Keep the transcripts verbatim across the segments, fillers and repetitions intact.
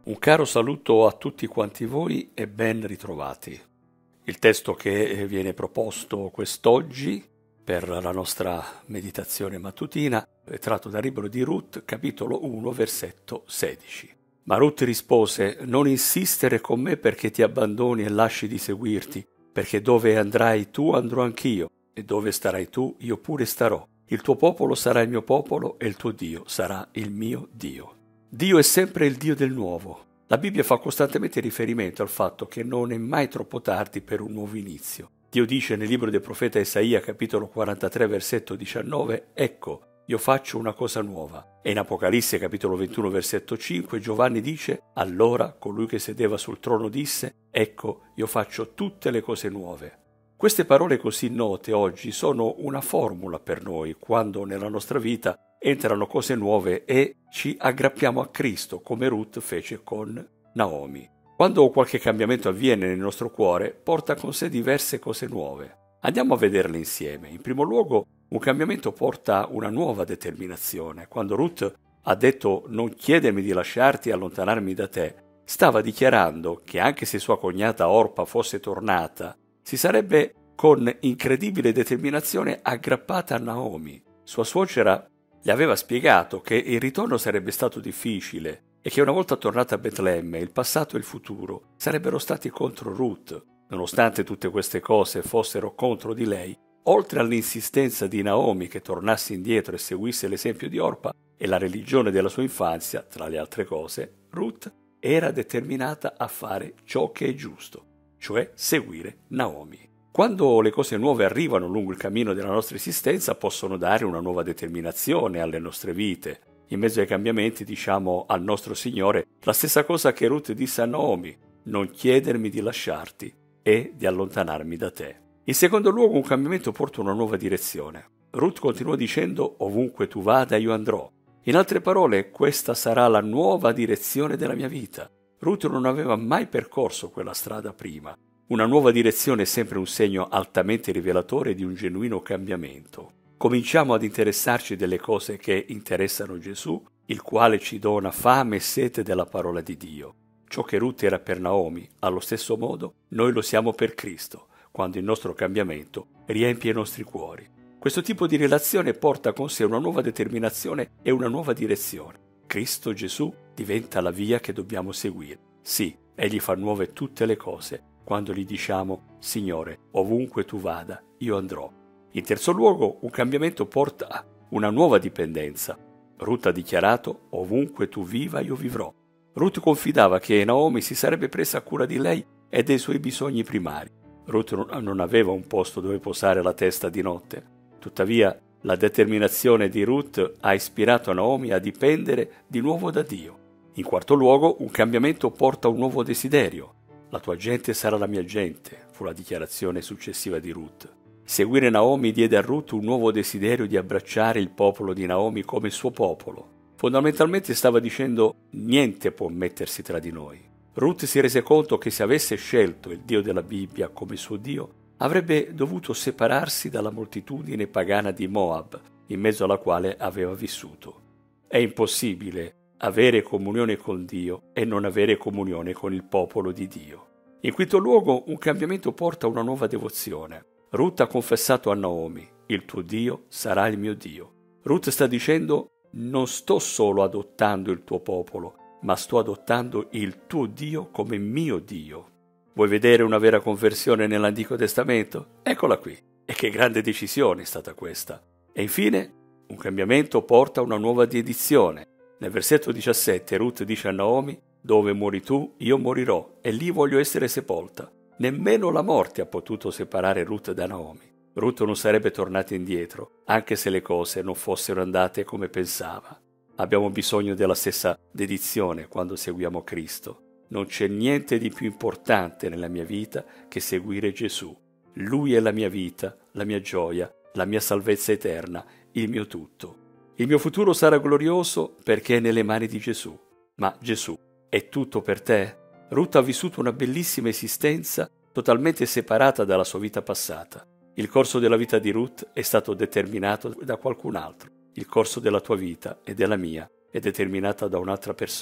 Un caro saluto a tutti quanti voi e ben ritrovati. Il testo che viene proposto quest'oggi per la nostra meditazione mattutina è tratto dal libro di Ruth, capitolo uno, versetto sedici. Ma Ruth rispose: «Non insistere con me perché ti abbandoni e lasci di seguirti, perché dove andrai tu andrò anch'io, e dove starai tu io pure starò. Il tuo popolo sarà il mio popolo e il tuo Dio sarà il mio Dio». Dio è sempre il Dio del nuovo. La Bibbia fa costantemente riferimento al fatto che non è mai troppo tardi per un nuovo inizio. Dio dice nel libro del profeta Isaia, capitolo quarantatré, versetto diciannove, «Ecco, io faccio una cosa nuova». E in Apocalisse, capitolo ventuno, versetto cinque, Giovanni dice: «Allora colui che sedeva sul trono disse: Ecco, io faccio tutte le cose nuove». Queste parole così note oggi sono una formula per noi quando nella nostra vita entrano cose nuove e ci aggrappiamo a Cristo, come Ruth fece con Naomi. Quando qualche cambiamento avviene nel nostro cuore, porta con sé diverse cose nuove. Andiamo a vederle insieme. In primo luogo, un cambiamento porta una nuova determinazione. Quando Ruth ha detto «non chiedermi di lasciarti e allontanarmi da te», stava dichiarando che anche se sua cognata Orpa fosse tornata, si sarebbe con incredibile determinazione aggrappata a Naomi. Sua suocera gli aveva spiegato che il ritorno sarebbe stato difficile e che una volta tornata a Betlemme il passato e il futuro sarebbero stati contro Ruth. Nonostante tutte queste cose fossero contro di lei, oltre all'insistenza di Naomi che tornasse indietro e seguisse l'esempio di Orpa e la religione della sua infanzia, tra le altre cose, Ruth era determinata a fare ciò che è giusto, cioè seguire Naomi. Quando le cose nuove arrivano lungo il cammino della nostra esistenza, possono dare una nuova determinazione alle nostre vite. In mezzo ai cambiamenti diciamo al nostro Signore la stessa cosa che Ruth disse a Naomi: «Non chiedermi di lasciarti e di allontanarmi da te». In secondo luogo, un cambiamento porta una nuova direzione. Ruth continuò dicendo: «Ovunque tu vada io andrò». In altre parole, questa sarà la nuova direzione della mia vita. Ruth non aveva mai percorso quella strada prima. Una nuova direzione è sempre un segno altamente rivelatore di un genuino cambiamento. Cominciamo ad interessarci delle cose che interessano Gesù, il quale ci dona fame e sete della parola di Dio. Ciò che Ruth era per Naomi, allo stesso modo, noi lo siamo per Cristo, quando il nostro cambiamento riempie i nostri cuori. Questo tipo di relazione porta con sé una nuova determinazione e una nuova direzione. Cristo Gesù diventa la via che dobbiamo seguire. Sì, Egli fa nuove tutte le cose, quando gli diciamo: «Signore, ovunque tu vada, io andrò». In terzo luogo, un cambiamento porta una nuova dipendenza. Ruth ha dichiarato: «Ovunque tu viva, io vivrò». Ruth confidava che Naomi si sarebbe presa cura di lei e dei suoi bisogni primari. Ruth non aveva un posto dove posare la testa di notte. Tuttavia, la determinazione di Ruth ha ispirato Naomi a dipendere di nuovo da Dio. In quarto luogo, un cambiamento porta un nuovo desiderio. «La tua gente sarà la mia gente», fu la dichiarazione successiva di Ruth. Seguire Naomi diede a Ruth un nuovo desiderio di abbracciare il popolo di Naomi come suo popolo. Fondamentalmente stava dicendo: niente può mettersi tra di noi. Ruth si rese conto che se avesse scelto il Dio della Bibbia come suo Dio, avrebbe dovuto separarsi dalla moltitudine pagana di Moab, in mezzo alla quale aveva vissuto. È impossibile avere comunione con Dio e non avere comunione con il popolo di Dio. In quinto luogo, un cambiamento porta una nuova devozione. Ruth ha confessato a Naomi: «Il tuo Dio sarà il mio Dio». Ruth sta dicendo: «Non sto solo adottando il tuo popolo, ma sto adottando il tuo Dio come mio Dio». Vuoi vedere una vera conversione nell'Antico Testamento? Eccola qui. E che grande decisione è stata questa. E infine, un cambiamento porta una nuova dedizione. Nel versetto diciassette Ruth dice a Naomi: «Dove muori tu, io morirò, e lì voglio essere sepolta». Nemmeno la morte ha potuto separare Ruth da Naomi. Ruth non sarebbe tornata indietro, anche se le cose non fossero andate come pensava. Abbiamo bisogno della stessa dedizione quando seguiamo Cristo. Non c'è niente di più importante nella mia vita che seguire Gesù. Lui è la mia vita, la mia gioia, la mia salvezza eterna, il mio tutto. Il mio futuro sarà glorioso perché è nelle mani di Gesù. Ma Gesù è tutto per te? Ruth ha vissuto una bellissima esistenza totalmente separata dalla sua vita passata. Il corso della vita di Ruth è stato determinato da qualcun altro. Il corso della tua vita e della mia è determinata da un'altra persona.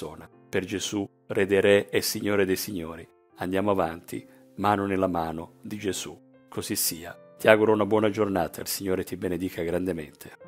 per Gesù, Re dei Re e Signore dei Signori. Andiamo avanti, mano nella mano di Gesù. Così sia. Ti auguro una buona giornata, il Signore ti benedica grandemente.